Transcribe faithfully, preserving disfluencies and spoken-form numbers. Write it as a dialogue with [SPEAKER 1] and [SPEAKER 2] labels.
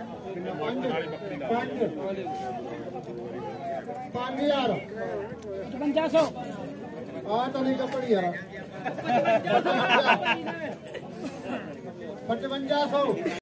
[SPEAKER 1] पाँच हजार
[SPEAKER 2] पचवंजा सौ
[SPEAKER 1] आ तो नहीं कपड़ी यार पचवंजा सौ